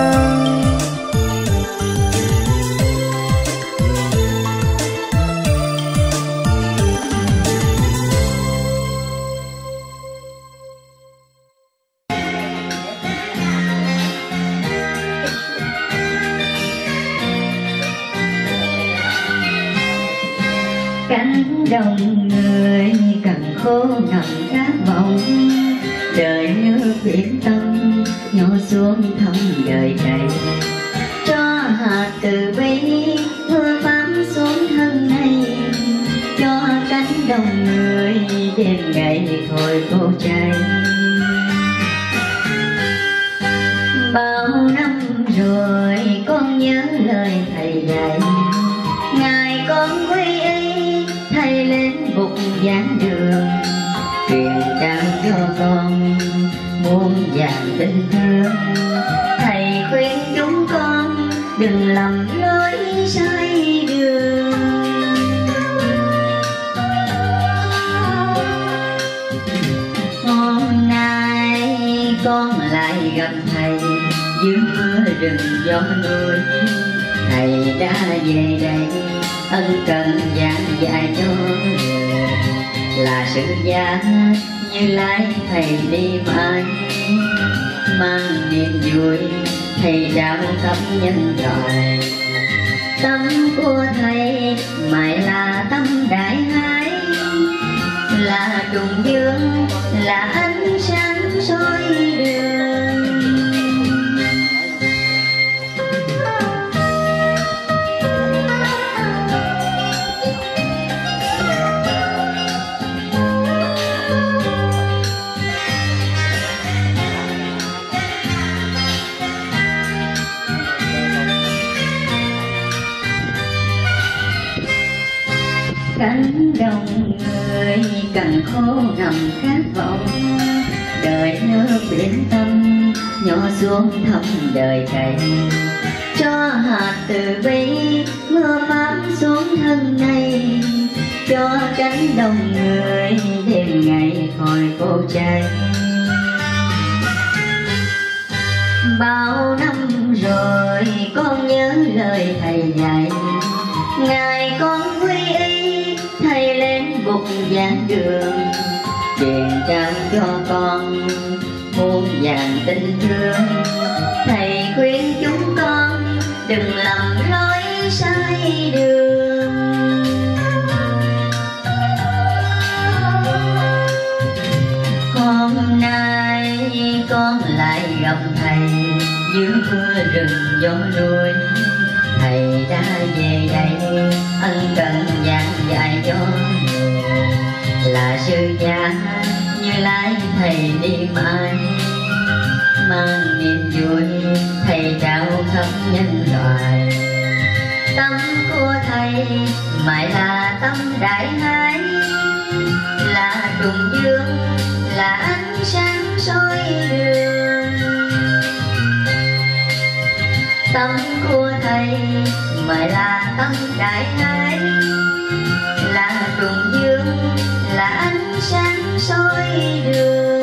Speaker 1: Cánh đồng người cằn khô nằm khát vọng, đời nước biển tâm nhỏ xuống thăm đời này. Cho hạt từ bi mưa phám xuống thân này, cho cánh đồng người đêm ngày thôi cô cháy. Bao năm rồi con nhớ lời thầy dạy, ngày con quy y thầy lên bục giảng đường, truyền trao cho con muôn vàn tình thương. Thầy khuyên chúng con đừng lầm lối sai đường. Hôm nay con lại gặp thầy dưới mưa rừng gió núi. Thầy đã về đây ân cần giảng dạy cho người, là sự giá Như Lai thầy đi mãi, mang niềm vui thầy trao khắp nhân loại. Tâm của thầy mãi là tâm đại hải, là trùng dương, là ánh sáng soi đường. Cánh đồng người cằn khô nằm khát vọng, đời nước biển tâm nhỏ xuống thăm đời thầy. Cho hạt từ bi mưa phám xuống thân này, cho cánh đồng người đêm ngày khỏi cô cháy. Bao năm rồi con nhớ lời thầy dạy, ngày con quy y thầy lên bục giảng đường, truyền trao cho con muôn vàn tình thương. Thầy khuyên chúng con đừng lầm lối sai đường. Hôm nay con lại gặp thầy dưới mưa rừng gió núi. Thầy đã về đây ân cần giảng dạy cho người, là sư gia Như Lai thầy đi mãi, mang niềm vui thầy trao khắp nhân loại. Tâm của thầy mãi là tâm đại hải, là trùng dương, là ánh sáng soi đường. Tâm của thầy mãi là tâm đại hải, là trùng dương, là ánh sáng soi đường.